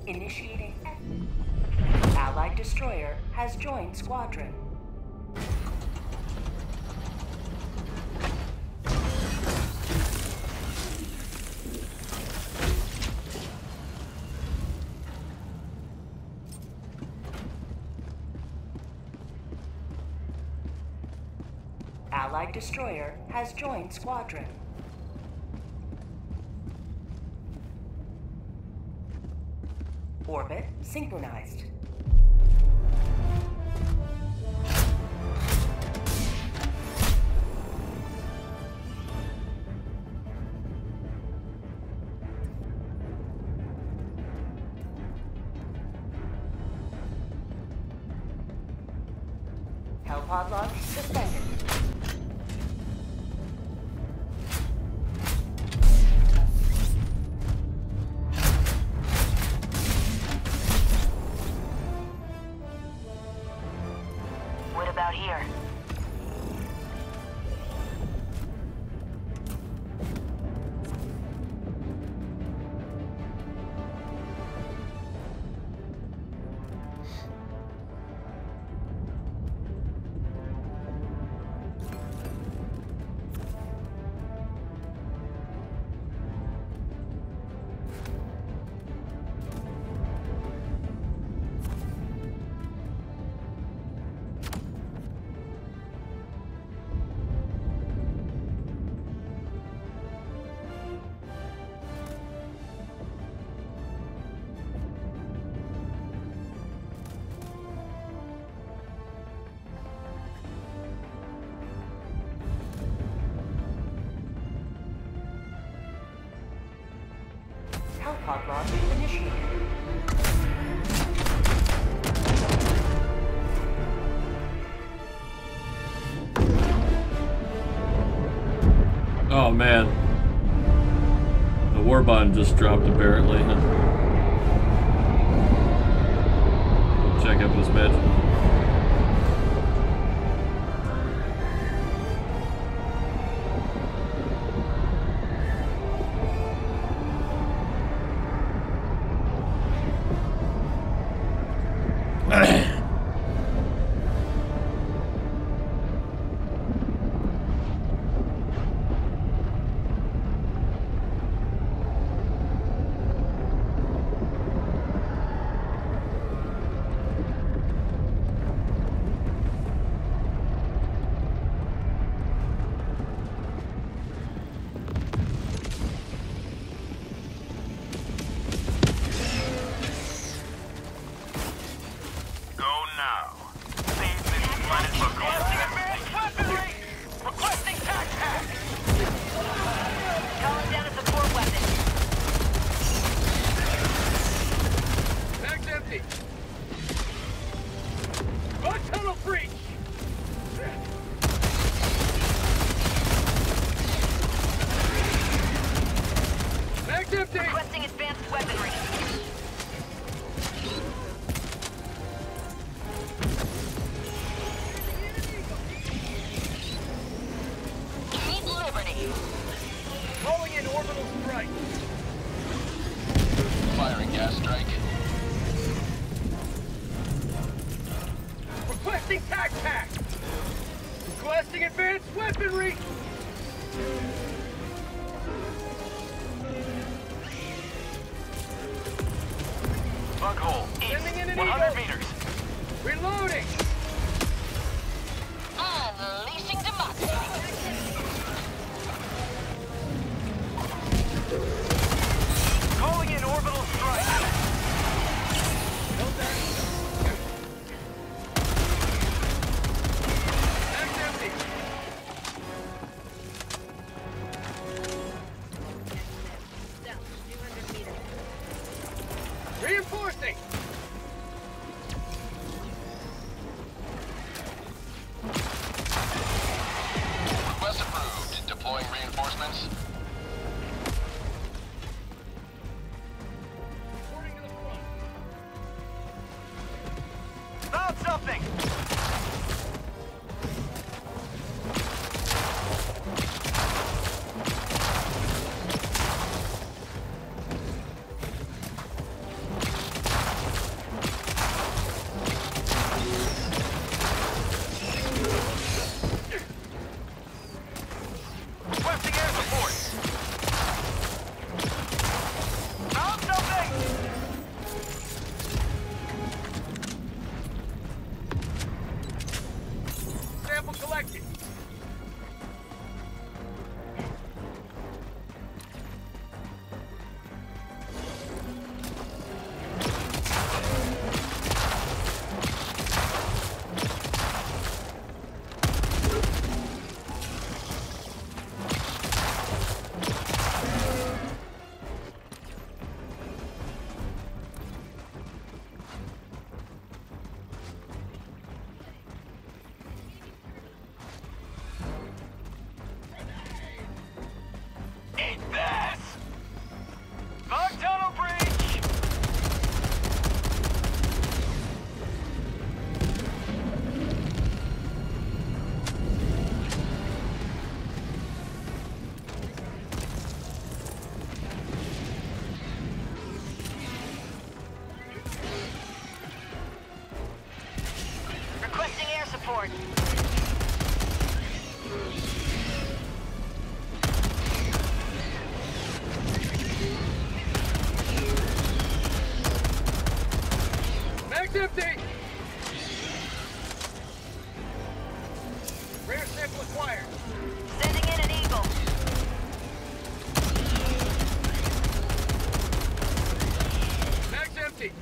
Initiating. Allied destroyer has joined squadron. Allied destroyer has joined squadron. Orbit synchronized. Hellpod launch suspended. What about here? Hellpod launch initiated. Oh man. The war button just dropped apparently. Check out this match. Requesting advanced weaponry. Need liberty. Calling in orbital strike. Firing gas strike. Requesting tac. Requesting advanced weaponry. Bug hole. Sending in an 100 eagle. meters. Reloading. Unleashing democracy. Calling in orbital strike. Mag's empty. Reinforcing. Sample collected. Eat this! Bug tunnel breach! Requesting air support. Mag's empty! Rare sample acquired. Sending in an eagle. Mag's empty.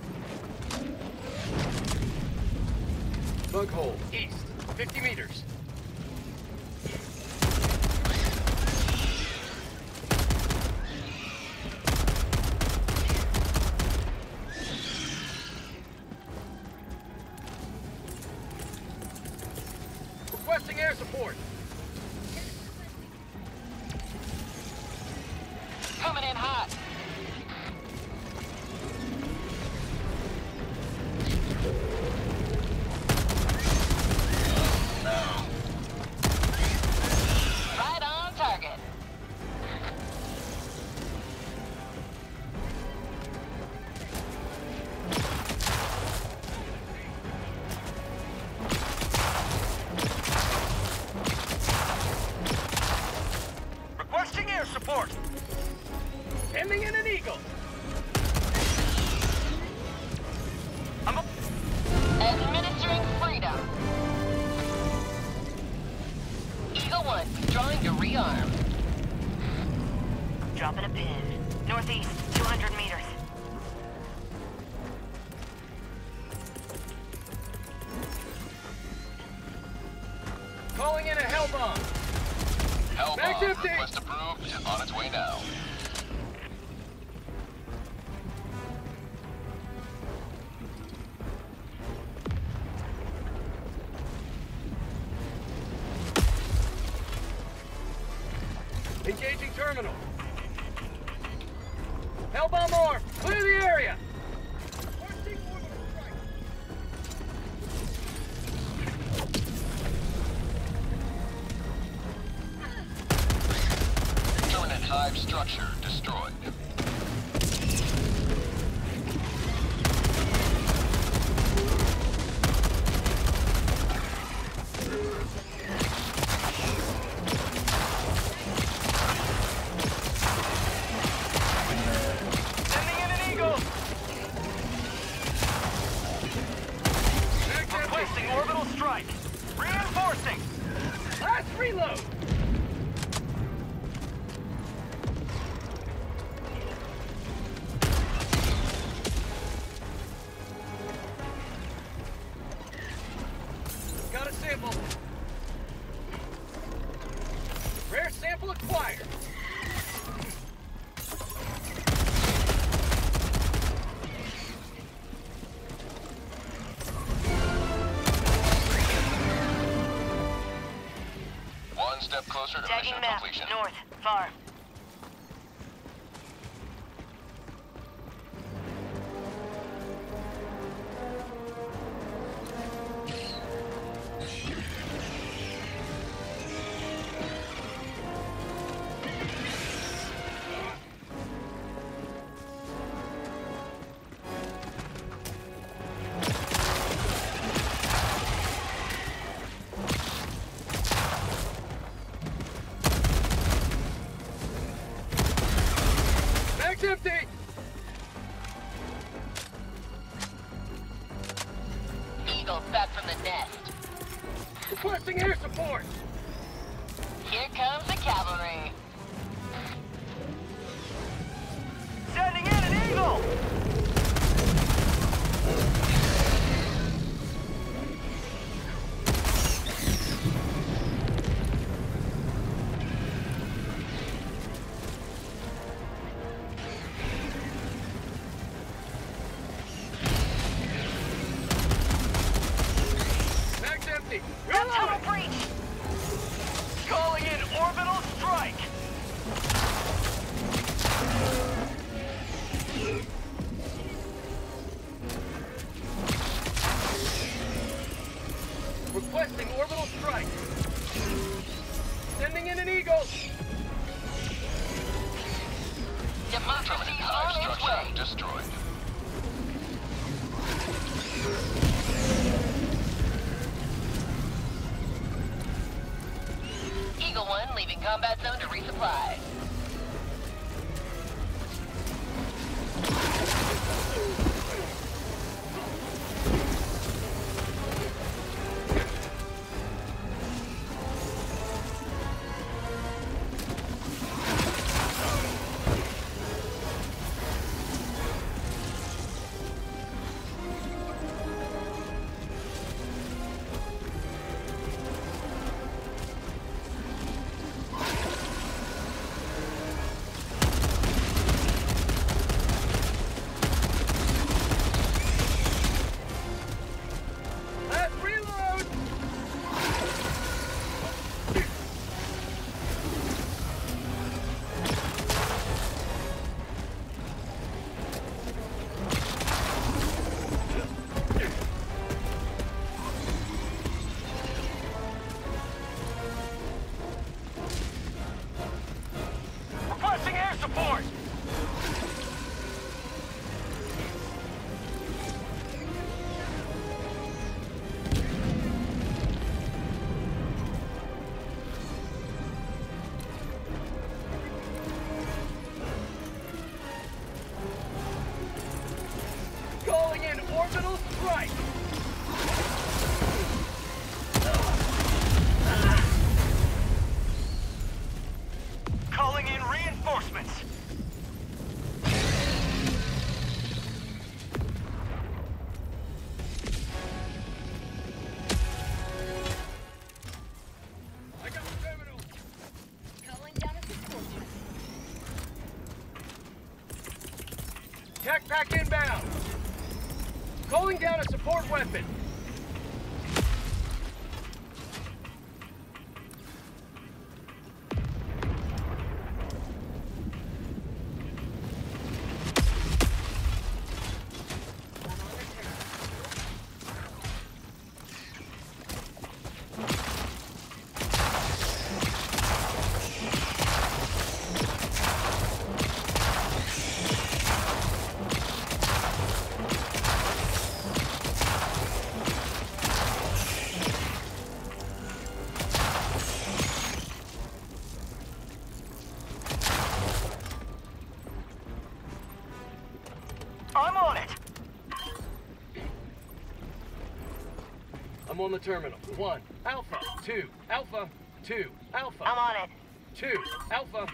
Bug hole, east, 50 meters. Requesting air support. Coming in hot. Right on target. Requesting air support! Sending in an eagle. Administering freedom. Eagle 1, drawing to rearm. Dropping a pin. Northeast, 200 meters. Calling in a hell bomb. Mag's Hellbomb empty. request approved. On its way now. Engaging terminal. Hellbomb arm. Clear the area. Requesting orbital strike. Permanent hive structure destroyed. Sending in an eagle. Mag's empty. Requesting orbital strike. Reinforcing. Last reload. Got a sample. Rare sample acquired. One step closer to Tagging mission map. completion. North, far. air support! Here comes the cavalry. Sending in an Eagle! Mag's empty. Got tunnel breach. Calling in orbital strike! Requesting orbital strike. Sending in an Eagle. Democracy Permanent on hive its structure way. destroyed. Eagle 1 leaving combat zone to resupply. Let's reload! Requesting air support! Calling in orbital strike! Calling in reinforcements! I got the terminal! Calling down a support chest. Tech pack inbound! Calling down a support weapon! I'm on it! I'm on the terminal. 1, Alpha. 2, Alpha. 2, Alpha. I'm on it. 2, Alpha.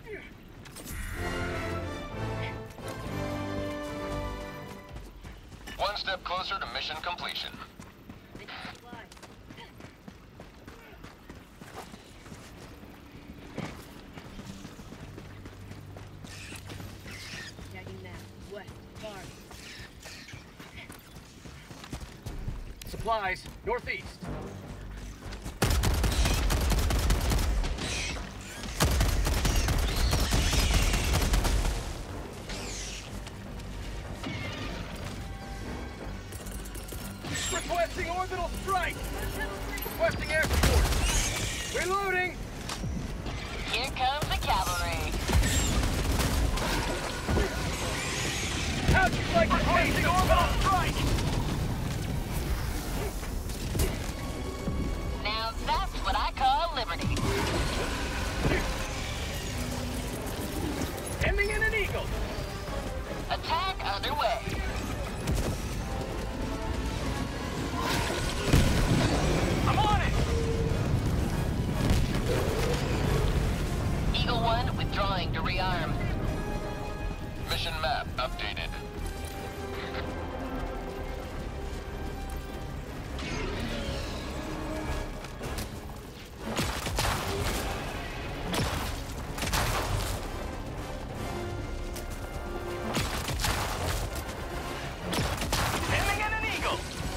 One step closer to mission completion. Supplies, northeast. Requesting orbital strike! Requesting air support! Reloading! Here comes the cavalry. How'd you like to taste the orbital strike? Now that's what I call liberty. Ending in an eagle! Attack underway. I'm on it! Withdrawing to rearm. Mission map updated. Sending in an eagle.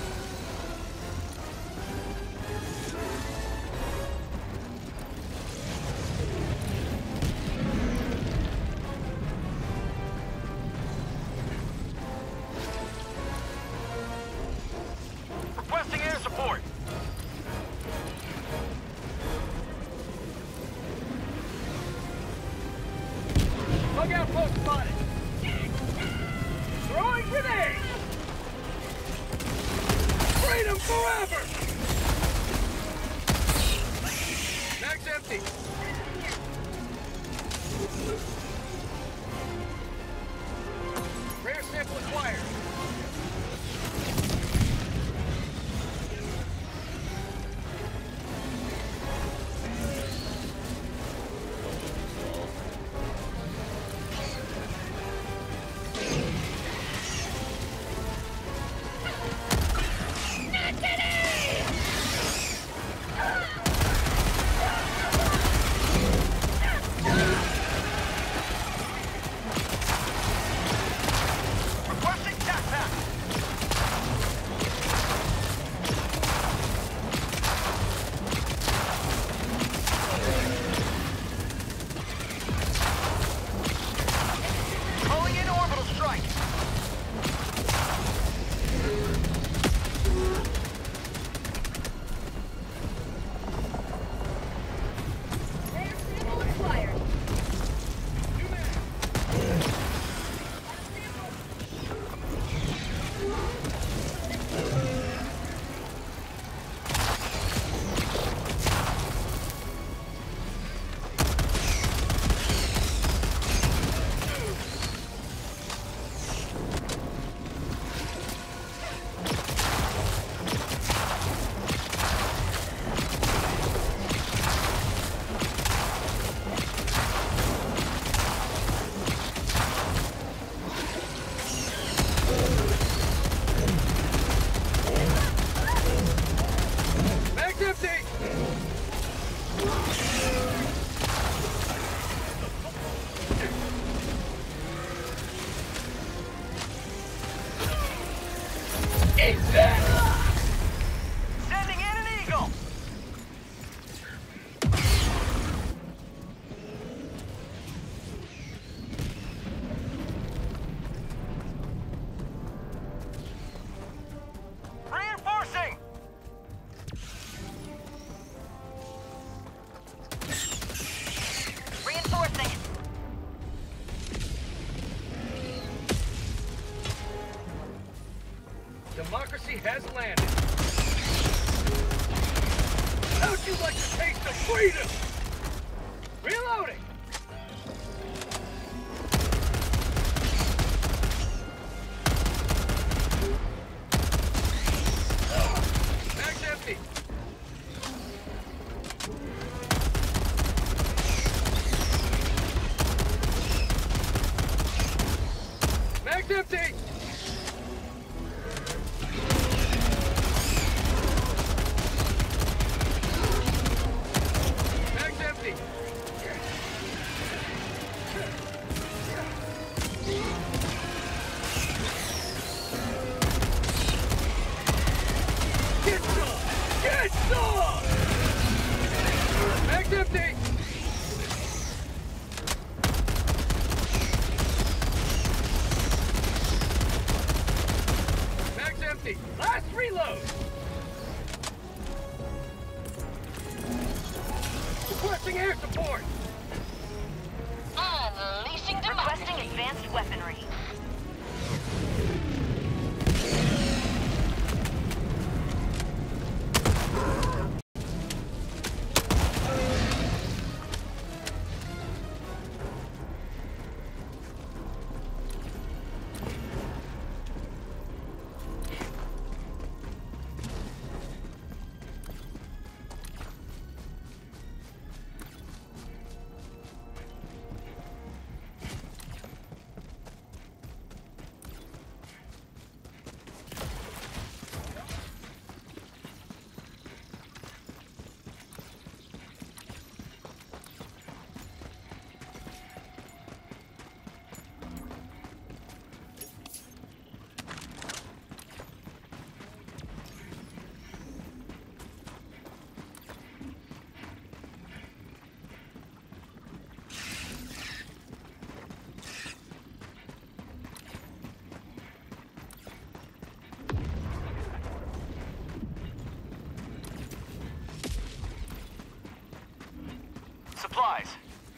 Requesting air support. Bug outpost spotted. Throwing grenade. Freedom forever. Mag's empty. Rare sample acquired. Requesting tac. Calling in orbital strike. Rare sample acquired. Mag's empty. Sending in an eagle. Reinforcing. Reinforcing. Democracy has landed. How'd you like to taste of freedom? Reloading. Mag's empty. Mag's empty. Mag's empty. Get some! Get some! Mag's empty. Mag's empty. Last reload. Requesting air support. Unleashing democracy. Requesting advanced weaponry. supplies.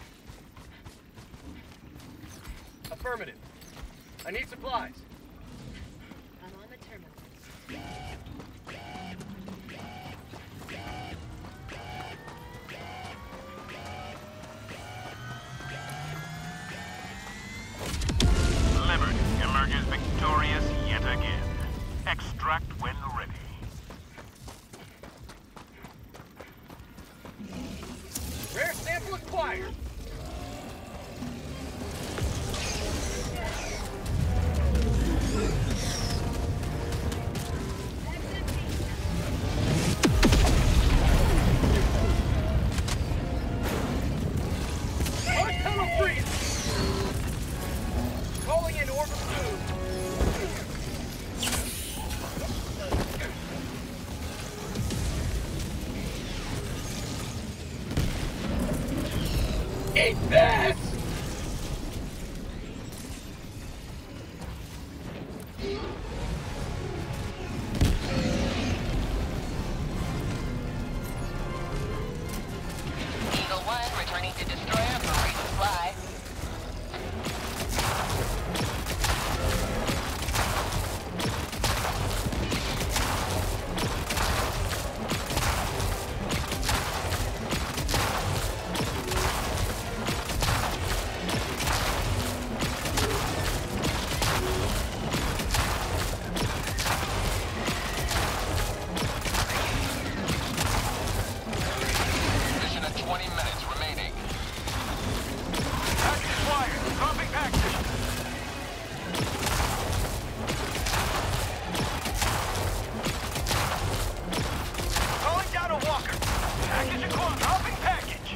Affirmative. I need supplies. I'm on the terminal. Delivered. Emerges victorious yet again. Extract when ready. Rare sample acquired. Hard tunnel freeze. Calling in orbital move. Eat this! Eagle 1 returning to destroyer for resupply. Mission at 20 minutes remaining. Package acquired. Dropping package. Calling down a walker. Package acquired. Dropping package.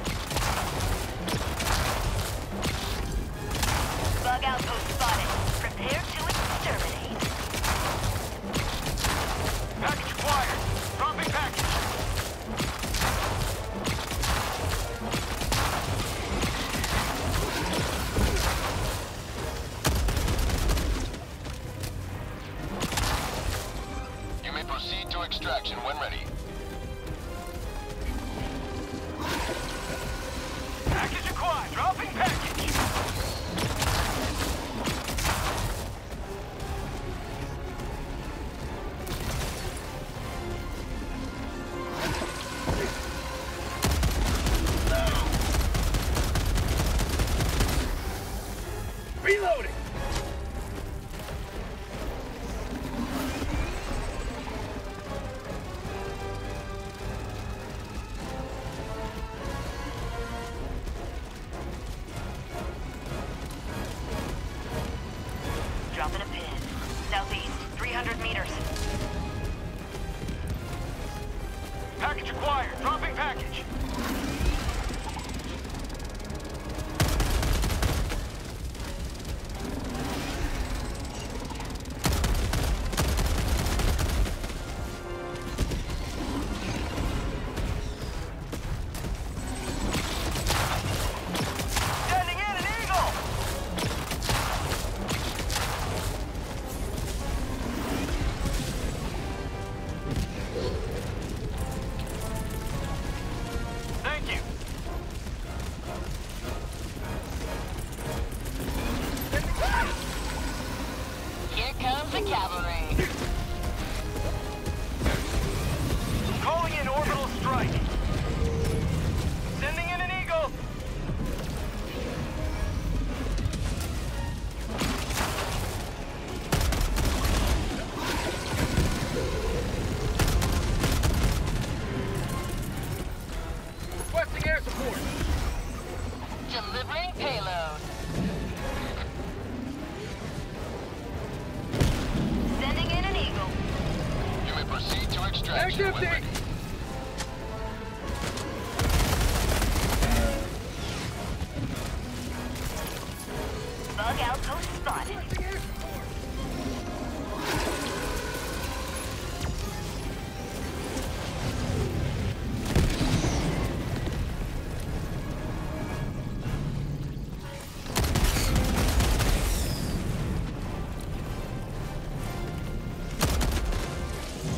Bug outpost spotted. Prepare to exterminate. Package acquired. Dropping package. You may proceed to extraction when ready. Package acquired. Dropping package. Reloading! Dropping a pin. Southeast, 300 meters. Package acquired. Dropping package. Sending in an eagle. Thank you. Here comes the cavalry. Calling in orbital strike. Sending in an eagle. Requesting air support. Delivering payload. Sending in an eagle. You may proceed to extraction when Active ready. Bug outpost spotted. Requesting air support.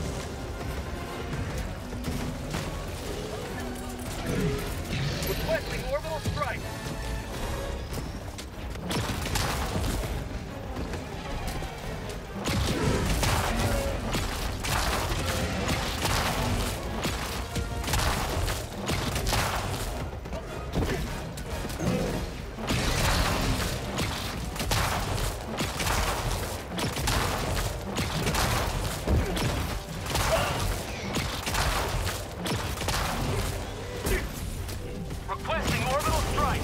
Requesting Requesting orbital strike. Requesting orbital strike.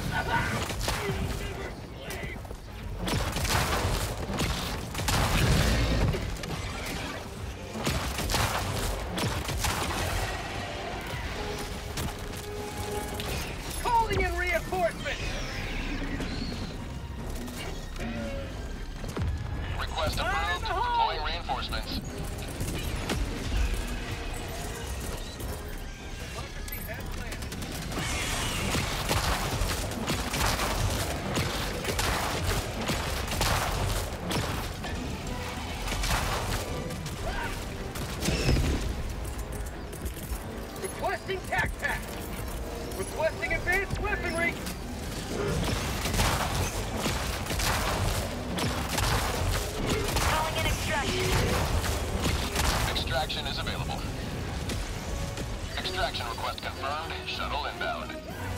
Calling in reinforcements. Request approved. Deploying reinforcements. Democracy has landed. Requesting tac pack. Requesting advanced weaponry. Calling in extraction. Extraction is available. Extraction request confirmed. Shuttle inbound.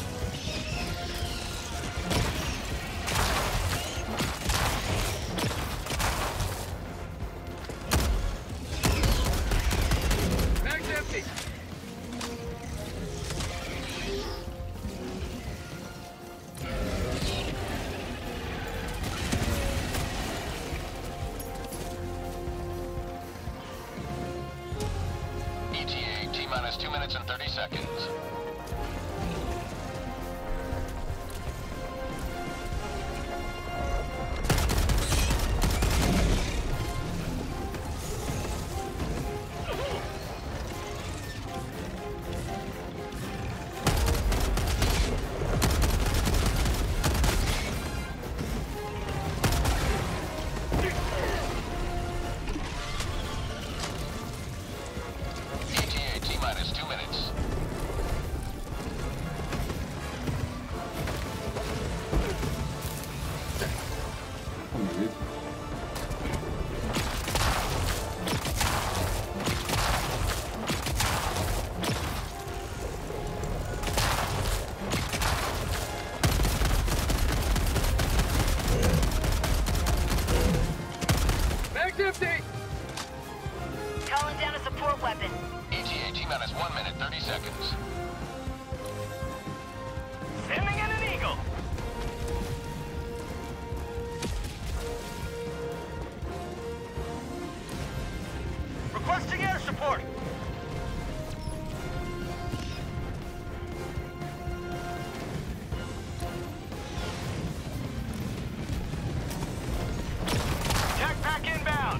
Bag's empty. ETA T-minus 2 minutes and 30 seconds. ETA T-minus 2 minutes. Bag's empty. Calling down a support weapon. ETA T-minus 1 minute 30 seconds. Sending in an eagle. Requesting air support. Tac pack inbound.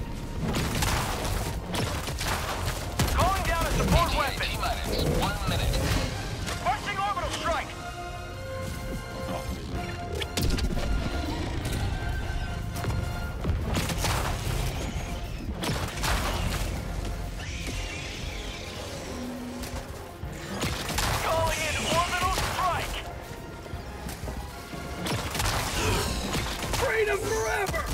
Calling down a support ETA weapon. T-minus 1 minute. Requesting orbital strike. Calling in orbital strike. Freedom forever.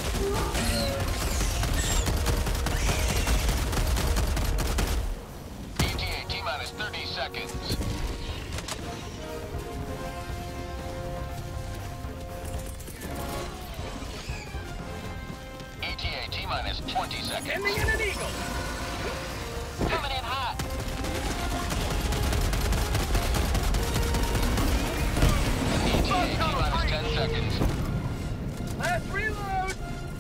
ETA T-minus 30 seconds. ETA T-minus 20 seconds. Sending in an eagle. Coming in hot. ETA T-minus 10 seconds. Last reload.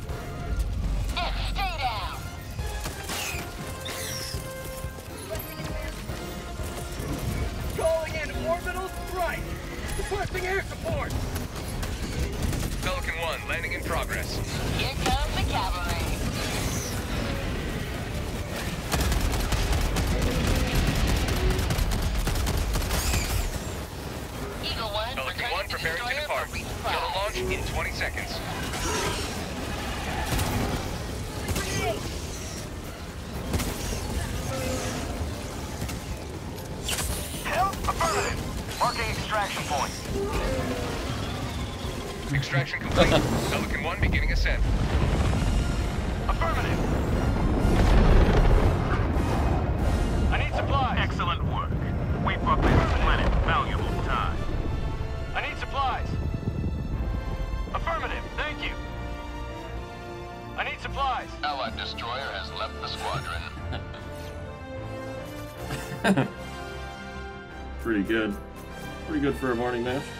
Stay down. Calling in orbital strike. Requesting air support. Pelican 1, landing in progress. Here comes the cavalry. Eagle 1, Pelican 1 preparing to depart. Shuttle launch in 20 seconds. Help, affirmative. Marking extraction point. Extraction complete. Pelican 1 beginning ascent. Affirmative. I need supplies. Excellent work. We brought this planet valuable time. I need supplies. Affirmative. Thank you. I need supplies. Allied destroyer has left the squadron. Pretty good. Pretty good for a morning match.